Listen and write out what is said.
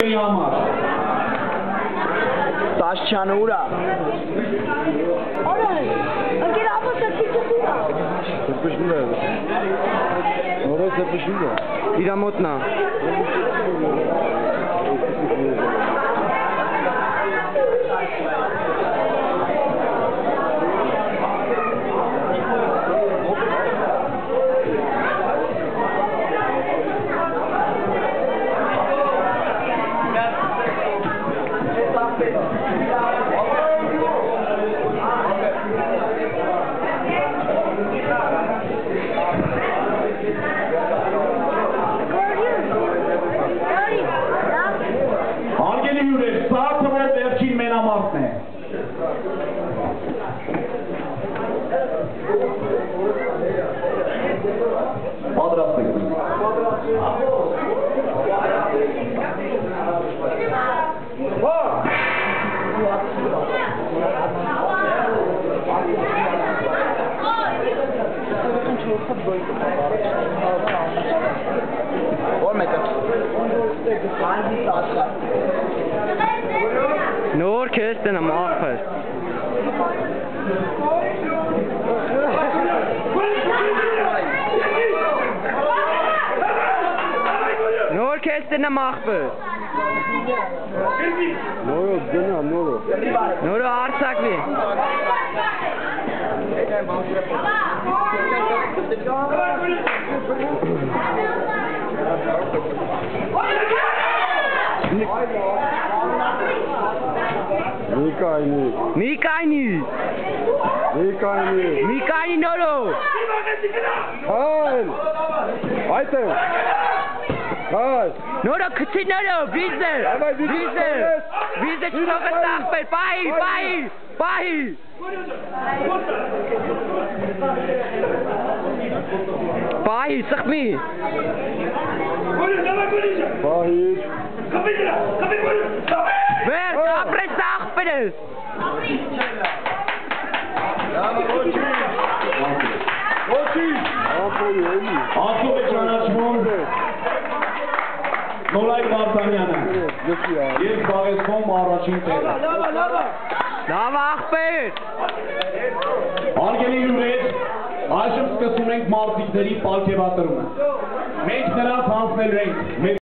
Համար։ Տաշչանը ուր է։ Արա, ընկեր ապոսը ցիցուտուր է։ Սպշնում է։ Նորը սպշնում է։ Իրա մոտնա։ Nor kisten am Achfest. Nor kisten am Achfest. Noro, dünner, Noro. Noro Arsak wie. Mikaini Noro. Heil. Weiter. Heil. Noro kıtı Noro. Bize. Bize çok ıstakbel. Bahi. Bahi sık mı? Bahi. Ver kapre ıstakbel. Ասում է ճանաչվում Նորայր Վարդանյանը և զբաղեցնում առաջին տեղը։ Լավ աղբեր։ Հարգելի հյուրեր, այժմ սկսում ենք մարզիկների պարգևատրումը։ Մենք նրանց հանձնելու ենք